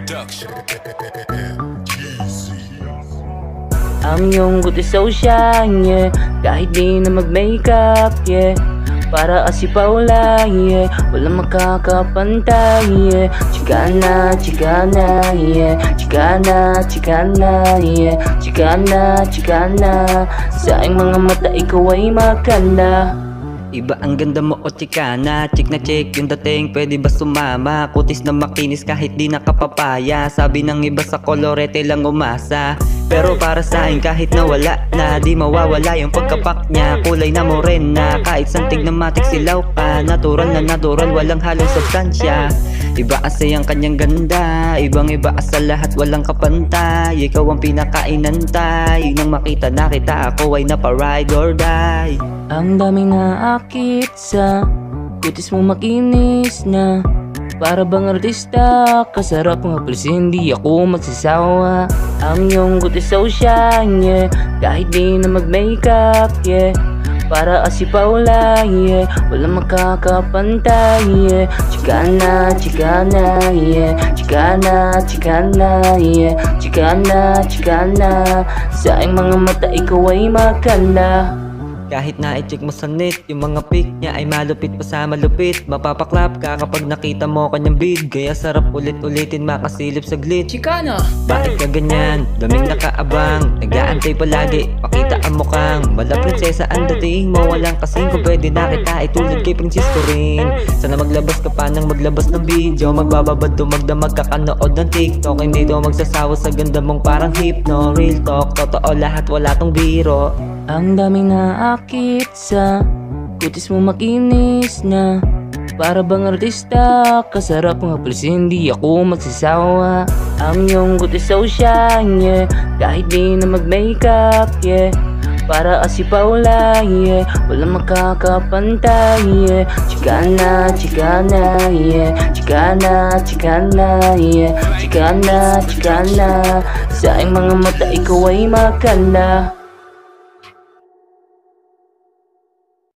Production. Ang iyong kutis so shine, yeah. Kahit di na mag-makeup, yeah. Para asipaula, yeah. Walang makakapantay, yeah. Chikana, chikana, yeah. Chikana, chikana, yeah. Chikana, chikana. Sa aking mga mata ikaw ay maganda. Iba ang ganda mo o chikana, chick na chick yung dating, pwede ba sumama? Kutis na makinis kahit di nakapapaya. Sabi ng iba sa kolorete lang umasa, pero para sa akin kahit nawala na, di mawawala yung pagkapak niya. Kulay na morena, kahit santig na matik silaw pa. Natural na natural, walang halong substansya. Iba kasi ang kanyang ganda, ibang iba sa lahat, walang kapantay. Ikaw ang pinakainantay, nang makita na kita ako ay napa-ride or die. Ang daming naakit sa kutis mo makinis na, para bang artista, kasarap ng haplis, hindi ako magsasawa. Ang iyong kutis so shine, yeah. Kahit di na mag-makeup, yeah. Para asipaula, yeah. Walang makakapantay, yeah. Chikana, chikana, yeah. Chikana, chikana, yeah. Chikana, chikana. Sa aking mga mata ikaw ay maganda. Kahit na i-check mo sa net, yung mga pic niya ay malupit pa sa malupit. Mapapaklap ka kapag nakita mo kanyang bid, kaya sarap ulit-ulitin makasilip saglit. Chikana! Bakit ka ganyan? Daming nakaabang, nag-aantay palagi, pakita ang mukhang wala prinsesa ang dating mo, walang kasing kung pwede na kita itulad kay Francisco rin. Sana maglabas ka pa ng maglabas ng video, magbababad dumagdamag kakanood ng TikTok. Hindi to magsasawa sa ganda mong parang hypno. Real talk, totoo lahat, wala tong biro. Ang daming naakit sa kutis mo makinis na, para bang artista, kasarap ng haplis, hindi ako magsasawa. Ang iyong kutis so shine, yeah. Kahit di na mag-makeup, yeah. Para asipaula, yeah. Walang makakapantay, yeah. Chikana, chikana, yeah. Chikana, chikana, yeah. Chikana, chikana. Sa aking mga mata ikaw ay maganda.